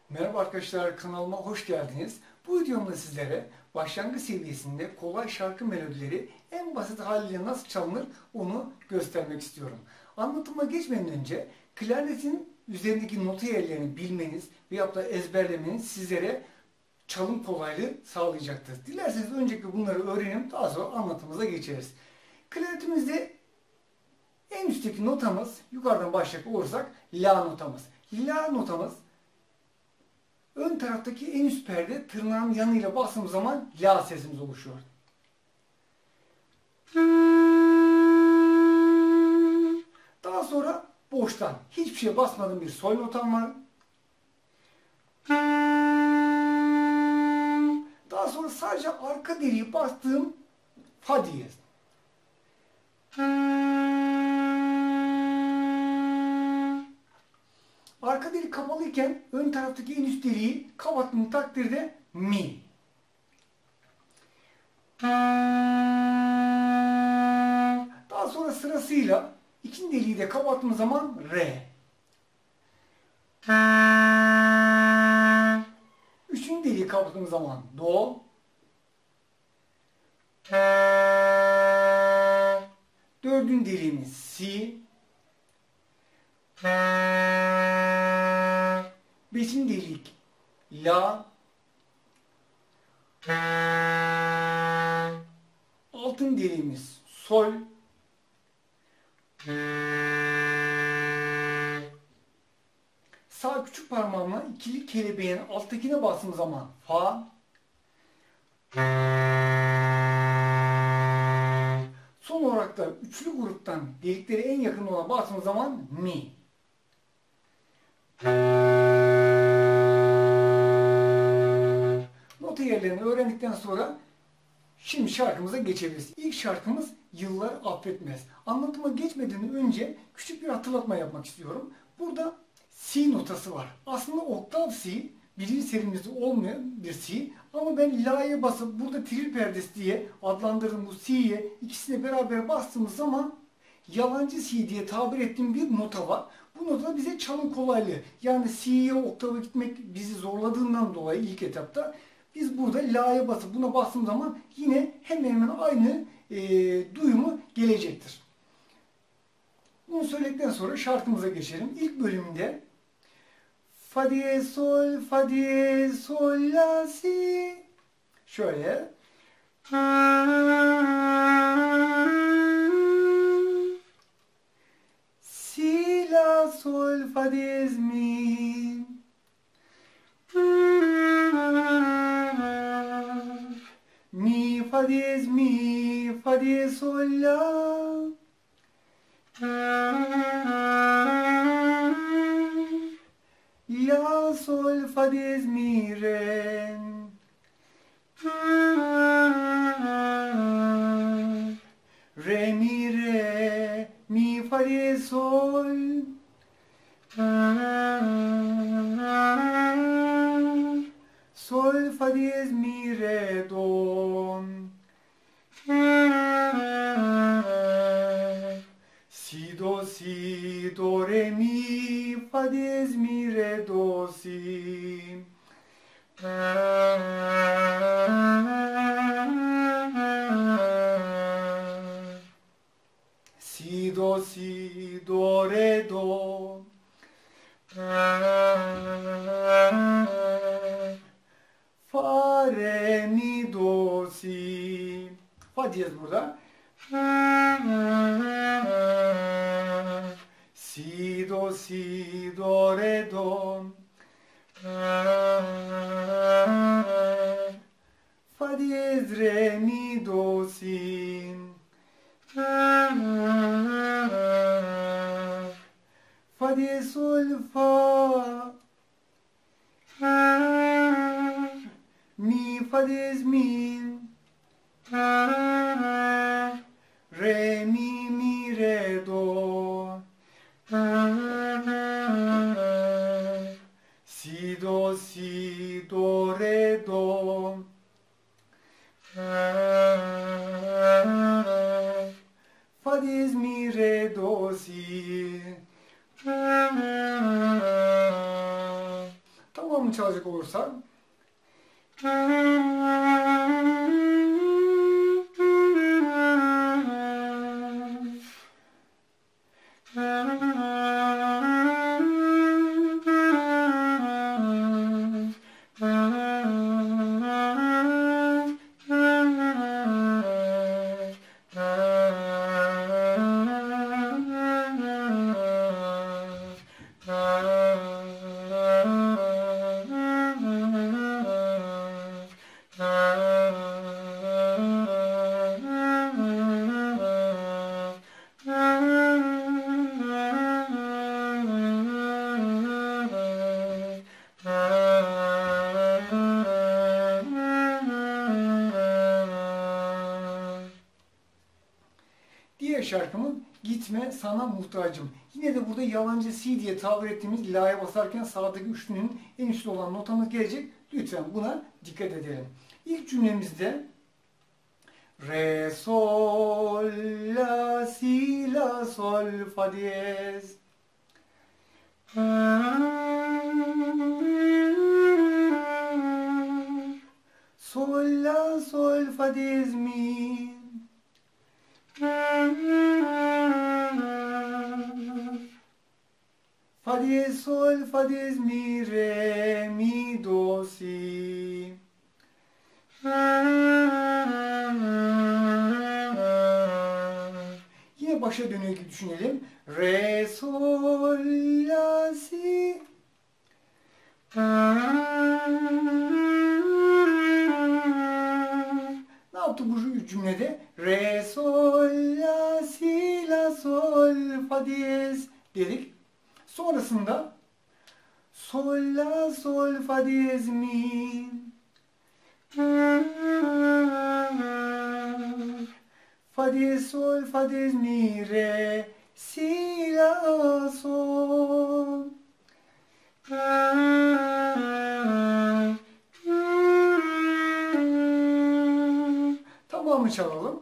Merhaba arkadaşlar, kanalıma hoş geldiniz. Bu videomda sizlere başlangıç seviyesinde kolay şarkı melodileri en basit haliyle nasıl çalınır onu göstermek istiyorum. Anlatıma geçmeden önce klarnetin üzerindeki nota yerlerini bilmeniz veyahut da ezberlemeniz sizlere çalım kolaylığı sağlayacaktır. Dilerseniz öncelikle bunları öğrenelim, daha sonra anlatımıza geçeriz. Klarnetimizde en üstteki notamız, yukarıdan başlayacak olursak La notamız. La notamız ön taraftaki en üst perde tırnağın yanıyla bastığımız zaman La sesimiz oluşuyor. Daha sonra boştan hiçbir şeye basmadığım bir sol notam var. Daha sonra sadece arka deliği bastığım Fa diyez. Arka delik kapalıyken ön taraftaki en üst deliği kapattığım takdirde Mi. Daha sonra sırasıyla ikinci deliği de kapattığım zaman Re. Üçüncü deliği kapattığım zaman Do. Dördüncü deliğimiz Si. Beşinci delik La. Altıncı deliğimiz Sol. Sağ küçük parmağımla ikili kelebeğin alttakine bastığım zaman Fa. Son olarak da üçlü gruptan delikleri en yakın olan bastığım zaman Mi. Nota yerlerini öğrendikten sonra şimdi şarkımıza geçebiliriz. İlk şarkımız Yıllar Affetmez. Anlatıma geçmeden önce küçük bir hatırlatma yapmak istiyorum. Burada Si notası var. Aslında oktav Si, birinci serimizde olmayan bir Si. Ama ben La'ya basıp burada tril perdesi diye adlandırdığım bu Si'ye ikisini beraber bastığımız zaman yalancı Si diye tabir ettiğim bir nota var. Bu nota bize çalım kolaylığı. Yani Si'ye oktava gitmek bizi zorladığından dolayı ilk etapta biz burada La'ya basıp buna bastığım zaman yine hemen hemen aynı duyumu gelecektir. Bunu söyledikten sonra şarkımıza geçelim. İlk bölümünde Fa diyez sol la si. Şöyle. Si la sol fa diyez mi. Mi fa diyez sol la. La sol fa diyez mi re. Re mi fa diyez sol. Sol fa diyez mi re do. Si do re mi fa diyez mi re do si. Si do re do. Fa re mi do si. Fa diyez burada. Si do re do. Fa diyez re mi do si. Fa diyez sol fa. Mi fa diyez mi. Re mi re do. Si do re do. Fa diyez mi re do si. Devamını çalacak olursak diğer şarkımız Gitme Sana Muhtacım. Yine de burada yalancı si diye tabir ettiğimiz la'ya basarken sağdaki üçlünün en üstte olan notamız gelecek. Lütfen buna dikkat edelim. İlk cümlemizde Re, sol, la, si, la, sol, fa diyez. Sol, la, sol, fa diyez, mi. Fa diyez, sol, fa diyez, mi, re, mi, do, si. Yine başa dönüyor gibi düşünelim. Re, sol, la, si. Ne yaptı bu cümlede? Re, sol, la, si, la, sol, fa diyez dedik. Sonrasında sol, la, sol, fa diyez, mi. Fa diyez, sol, fa diyez, mi, re, si, la, sol. Tamamı çalalım.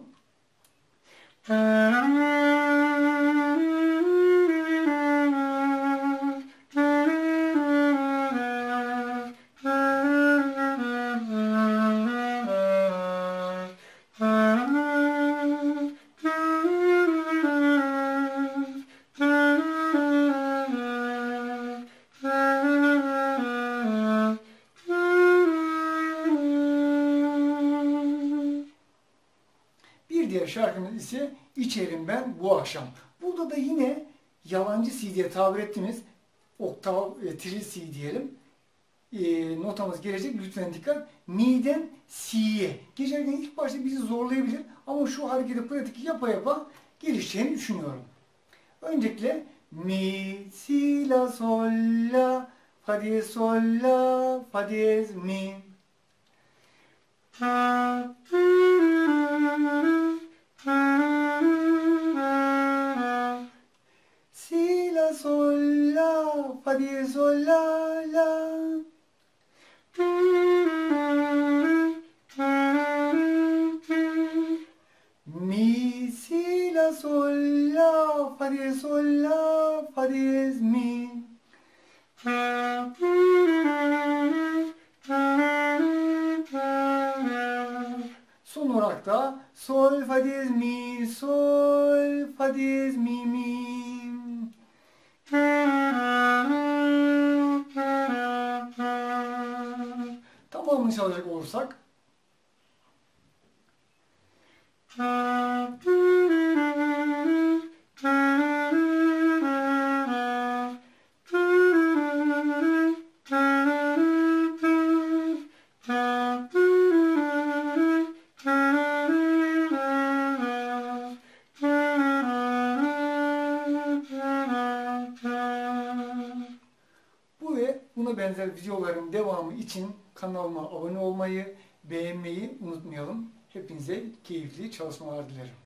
Bir diğer şarkımız ise İçerim Ben Bu Akşam. Burada da yine yalancı si diye tabir ettiğimiz oktav, tril si diyelim. Notamız gelecek. Lütfen dikkat. Mi'den si'ye. Geçerken ilk başta bizi zorlayabilir ama şu hareketi pratik yapa yapa gelişeceğini düşünüyorum. Öncelikle mi, si, la, sol, la, fa diyez, sol, la, fa diyez, mi. Si, la, sol, la, fa diyez, sol, la, la. Mi, si, la, sol, la, fa diyez, sol, la, fa diyez, mi. Son olarak da sol, fa diyez, mi, sol, fa diyez, mi, mi. Tamamını çalacak olursak bu ve buna benzer videoların devamı için kanalıma abone olmayı, beğenmeyi unutmayalım. Hepinize keyifli çalışmalar dilerim.